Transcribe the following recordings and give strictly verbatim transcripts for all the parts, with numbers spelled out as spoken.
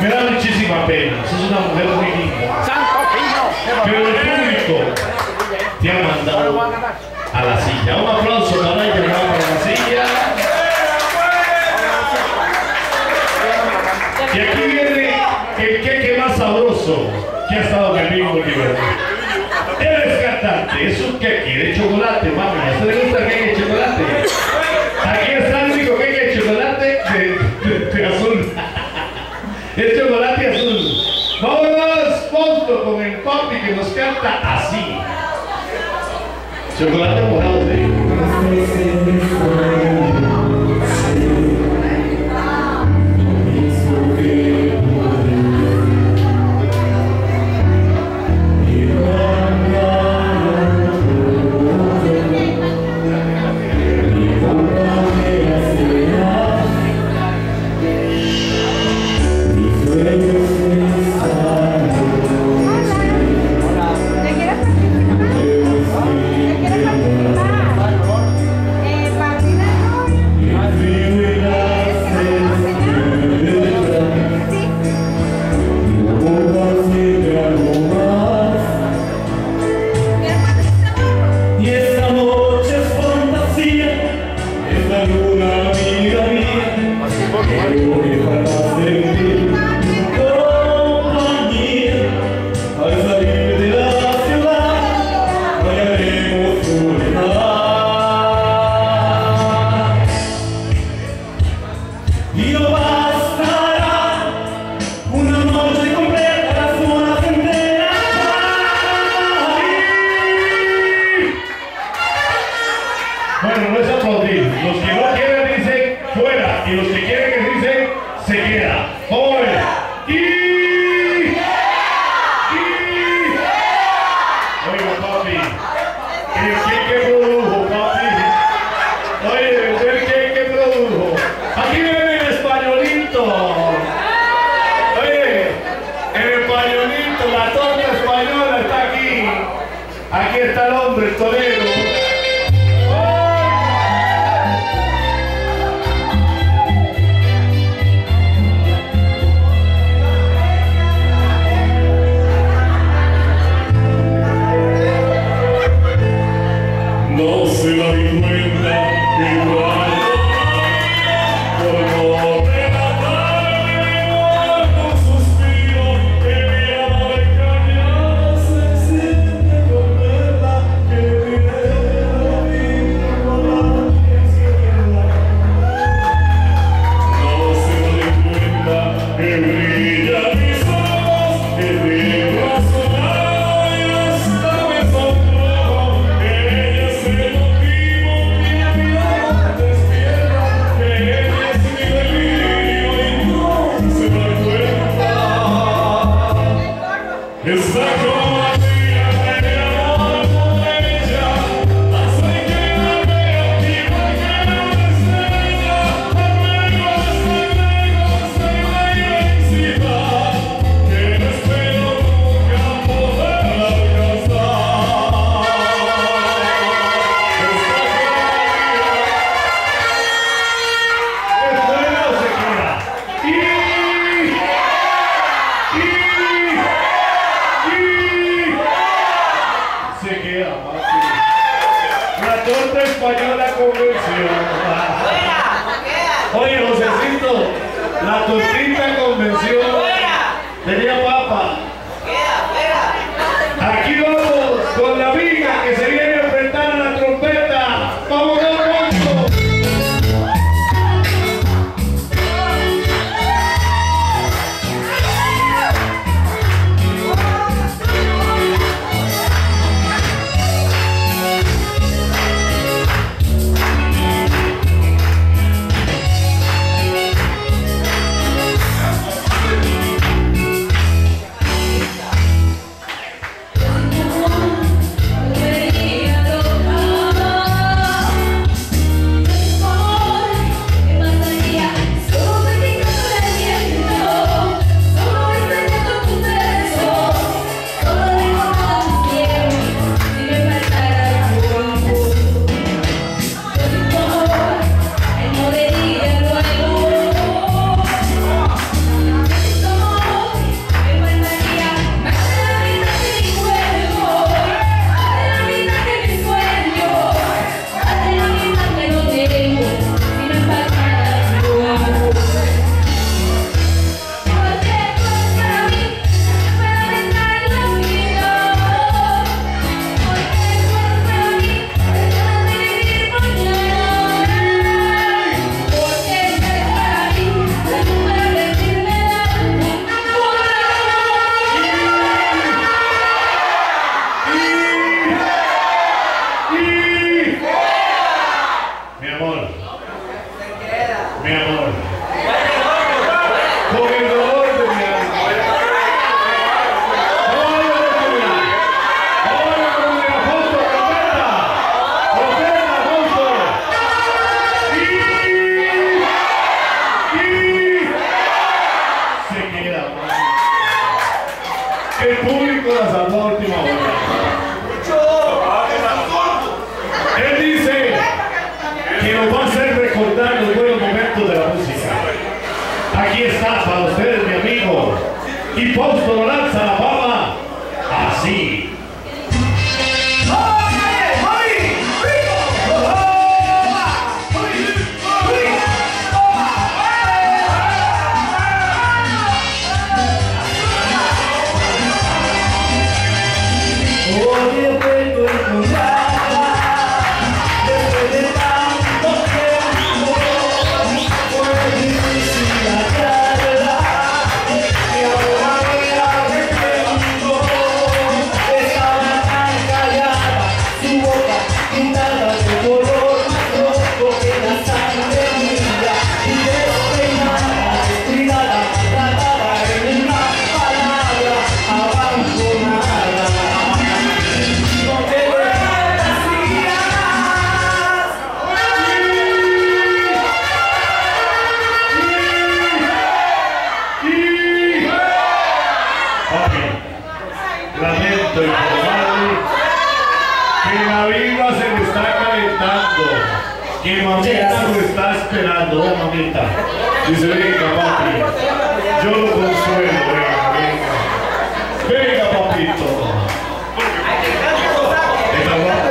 Me da muchísima pena, sos una mujer muy linda. Pero el público te ha mandado a la silla. Un aplauso para ella, vamos a la silla. Y aquí viene el queque más sabroso que ha estado en el mismo nivel. Él es cantante, es un queque de chocolate, mami. ¿A usted le gusta el queque de chocolate? Aquí está el único queque de chocolate de, de, de azul. Es chocolate azul. Vámonos, Fausto, con el papi que nos canta así. Chocolate mojado, sí. Bueno, no es aplaudir. Los que no quieren dicen fuera y los que quieren que dicen se queda. ¡Fuera! ¡Y! ¡Y! Oiga, papi. ¿El qué produjo, papi? Oye, ¿el qué qué produjo? Aquí viene el españolito. Oye, el españolito, la torta española está aquí. Aquí está el hombre, el torero. No se da ni cuenta que cuando por no de la tarde guardo un suspiro que mi amor engañado se siente con verla que viene la vida con la izquierda. No se da ni cuenta que brillan mis ojos, que vivo a sonar y hasta me sonrojo. El motivo que mi vida despierta, que ella es mi delirio y no se da cuenta. Está como la tía de mi amor por ella, hasta que la veo y porque no me estrella, luego hasta luego se va y vencida, que no espero nunca poderla alcanzar. Y, y, y, queda, mami. El público la salvó a última hora. Él dice que nos va a hacer recordar los buenos momentos de la música. Aquí está para ustedes, mi amigo. Y Fausto lo lanza la fama así. Lamento informarle que la vida se le está calentando, que mamita lo está esperando. Oh, mamita, dice, venga papi, yo lo consuelo, venga, venga, venga papito. Venga, guapa,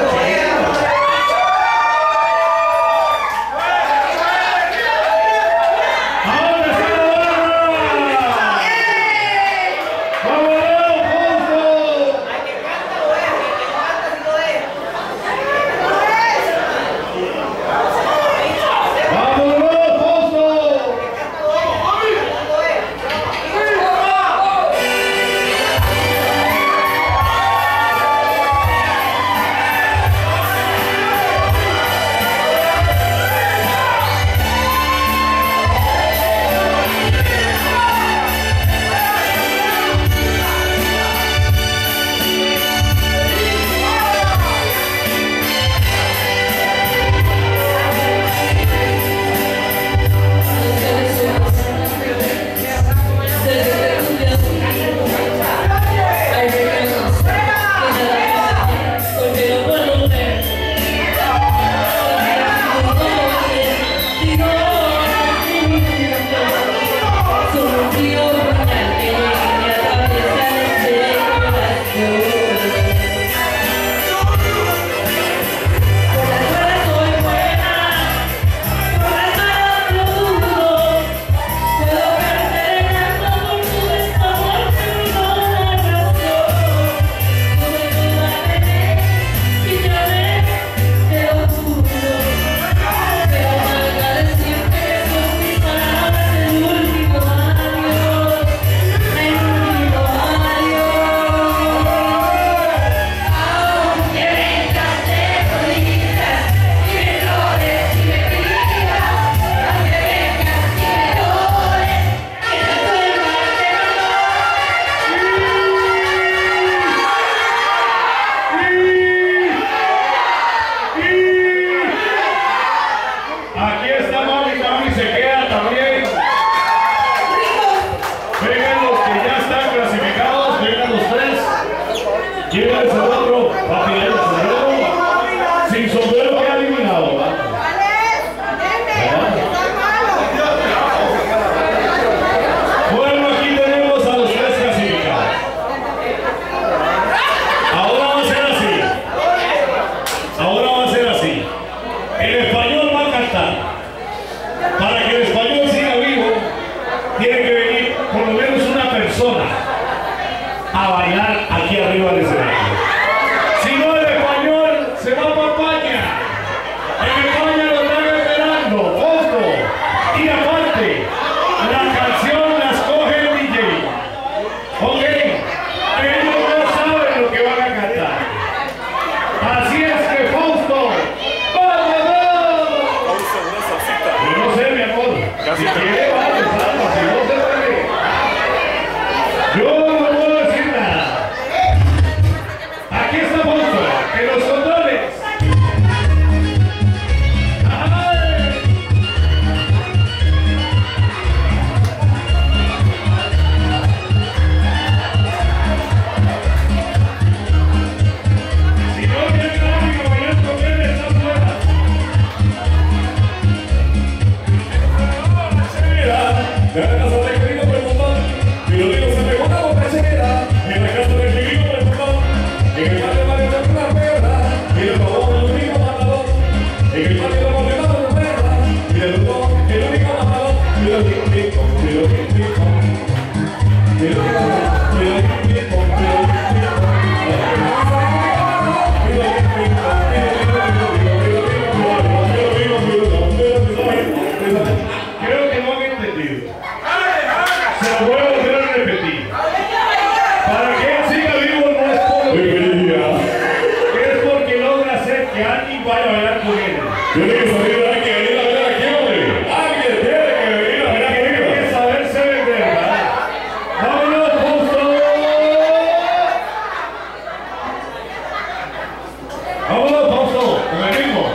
¡ahora está la barra! ¡Vámonos! Llévese el otro, papi, el sombrero. Sin sombrero queda eliminado, ¿verdad? Bueno, aquí tenemos a los tres clasificados. Ahora va a ser así. Ahora va a ser así. El español va a cantar. Para que el español siga vivo, tiene que venir por lo menos una persona a bailar aquí arriba del escenario. Si no, el español se va para España. En España lo están esperando, ojo. Y aparte, la canción la escoge el D J. Ok, ellos no saben lo que van a cantar. Así es que Fausto, ¡vámonos! Yo no sé, mi amor. Si quiere, vamos, vamos, si no se puede. Yo no puedo decir nada. Creo que no han entendido. Se lo voy a volver a repetir. Para que él siga vivo no es por lo que es porque logra hacer que alguien vaya a bailar con él. Tiene que salir de aquí, venir a ver aquí, hombre. Alguien tiene que venir a ver aquí. Tiene que saberse vender, ¿verdad? ¡Vámonos, Fausto! ¡Vámonos, Fausto! Con el ritmo.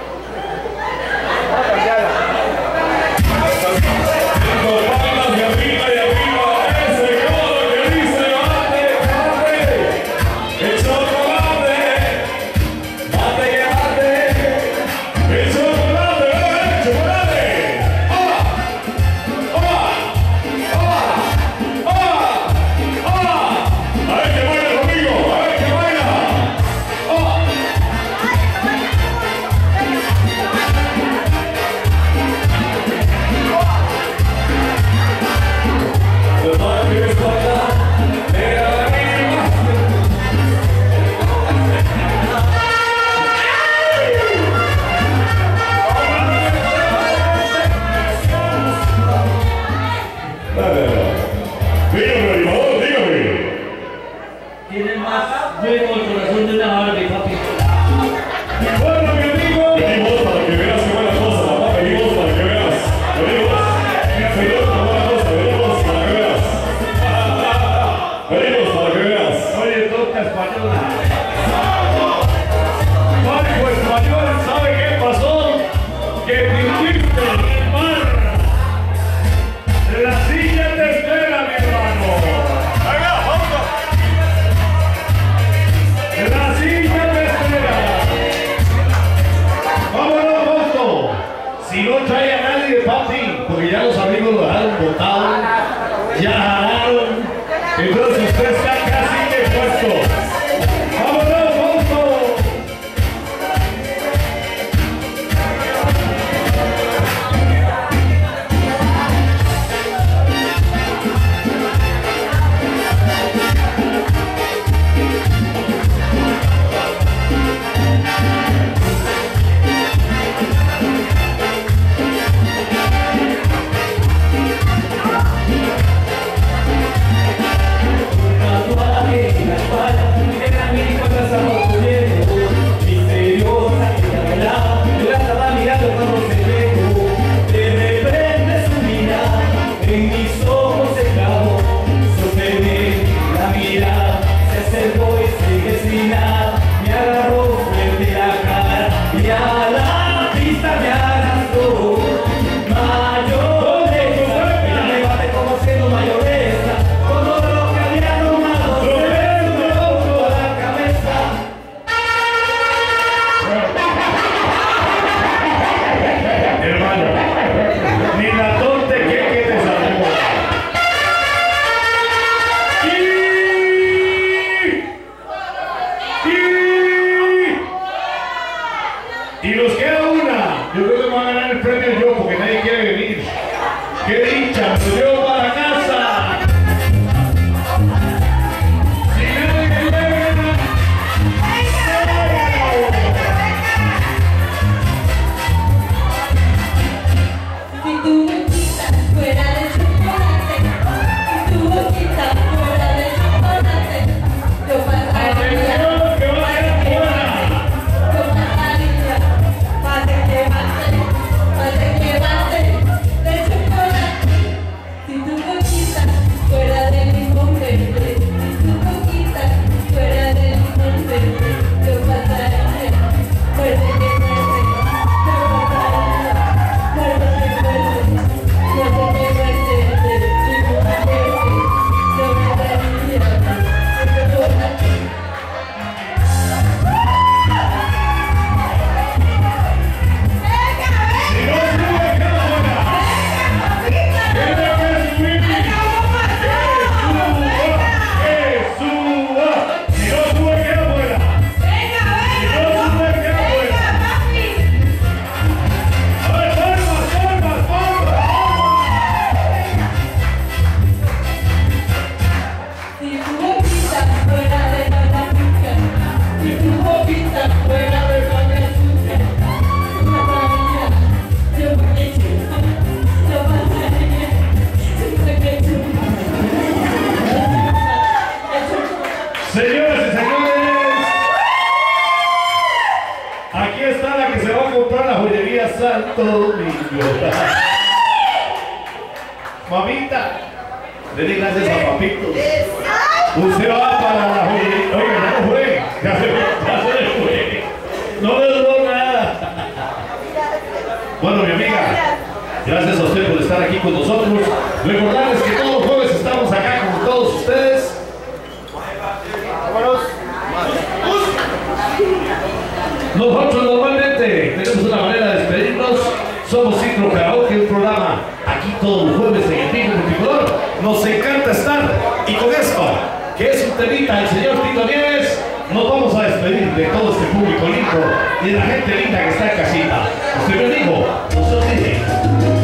Palmas de arriba y arriba, ese codo que dice mate, mate, el chocolate, mate que mate, el chocolate, el chocolate. ¡Ah! ¡Ah! ¡Ah! ¡Ah! ¡Ah! A ver que baila conmigo, a ver que baila. ¡Ah! The life is like that, they are dígame, animador, dígame. Tiene más fuego el corazón de una Barbie, papi. Bueno, mi amigo, venimos para que veas qué buena cosa, papá, venimos para que veas. Venimos, señor, qué buena cosa, venimos para que veas. Venimos para que veas. Oye, toca española. Marco español, ¿sabe qué pasó? Que viniste en el mar. La silla te espera, mi hermano. La silla te espera. Vámonos, Fausto. Si no trae a nadie, papi, porque ya los amigos lo dejaron botado, ya jalaron, entonces usted está casi de puesto. ¡Vámonos, Fausto! Señoras y señores, aquí está la que se va a comprar la joyería Santo Domingo. Mamita, le di gracias a papito. Usted va para la joyería. Oiga, ya no fue. Ya se, ya se le fue. No me duró nada. Bueno, mi amiga, gracias a usted por estar aquí con nosotros. Recordarles que todos los jueves estamos acá con todos ustedes. Nosotros normalmente tenemos una manera de despedirnos. Somos Ciclo Karaoke, un programa aquí todos los jueves en el Pico Multicolor. Nos encanta estar. Y con esto, que es un temita del señor Tito Nieves, nos vamos a despedir de todo este público lindo y de la gente linda que está en casita. Usted me dijo, usted dije.